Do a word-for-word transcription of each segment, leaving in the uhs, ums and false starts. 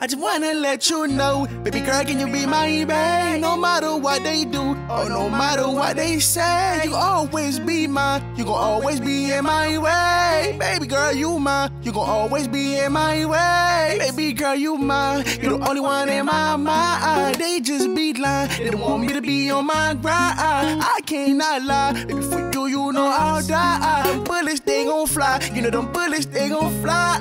I just wanna let you know, baby girl, can you be my babe? No matter what they do, or no matter what they say, you always be mine. You gon' always be in my way. Baby girl, you mine. You gon' always be in my way. Baby girl, you mine. You're the only one in my mind. They just be lying. They don't want me to be on my grind. I cannot lie. Baby, for you, you know I'll die. Them bullets, they gon' fly. You know them bullets, they gon' fly.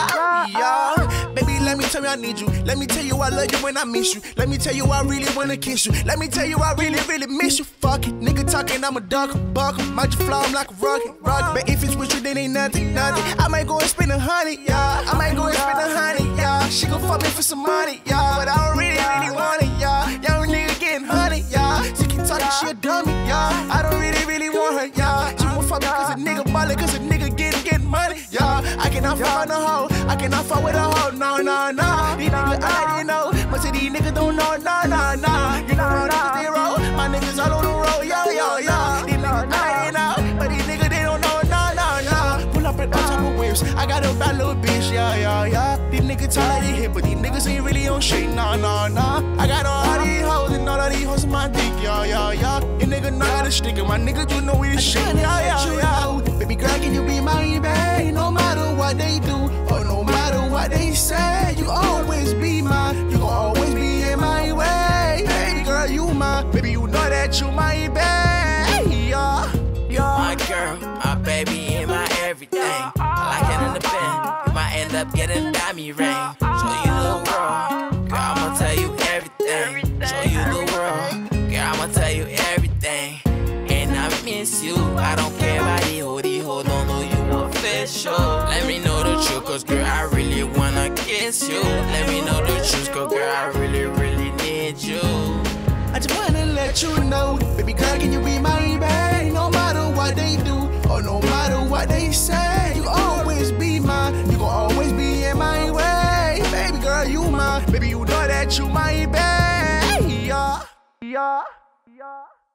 Yeah. Baby, let me tell you I need you. Let me tell you I love you when I miss you. Let me tell you I really wanna kiss you. Let me tell you I really, really miss you. Fuck it, nigga talking, I'm a duck, buck. Might just fly, I'm like a rocket, rocket. But if it's with you, then ain't nothing, nothing. I might go and spend a honey, yeah. I might go and spend a honey, yeah. She gon' fuck me for some money, yeah. But I don't really, really want it, yeah. Young nigga getting honey, yeah. She keep talking, she a dummy, yeah. I don't really, really want her, yeah. She gon' fuck me cause a nigga ballin', cause a nigga getting, getting money, yeah. I cannot fuck on the hoe, I cannot fuck with a hoe, no, no, no. These niggas already know, most of these niggas don't know, no, no, no. You know how niggas they roll, my niggas all on the road, yo, yo, yo. These niggas already know, but these niggas they don't know, no, no, no. Pull up in all type of waves, I got a bad little bitch, yeah, yeah, yeah. These niggas tell like they hit, but these niggas ain't really on shit, no, no, no. I got all these hoes and all of these hoes in my dick, yeah, yeah, yeah. You nigga know how to stick it, my nigga, you know we the shit, yeah, yeah, yeah. Baby girl, can you be my babe? No matter what they do, or no matter what they say, you always be mine. You gon' always be in my way. Baby girl, you mine. Baby, you know that you my babe. Yeah, yeah. My girl, my baby, and my everything. I like it in the bed. You might end up getting diamond ring. Show you the world, girl. I'ma tell you everything. Show you the world, girl. I'ma tell you everything. And I miss you. I don't care about the hoe, the hoe don't know you official. Let me know the truth, cause girl, I really wanna kiss you. Let me know the truth, cause girl, I really, really need you. I just wanna let you know, baby girl, can you be my babe? No matter what they do, or no matter what they say, you always be mine. You gon' always be in my way. Baby girl, you mine. Baby, you know that you my babe. Yeah, yeah, yeah.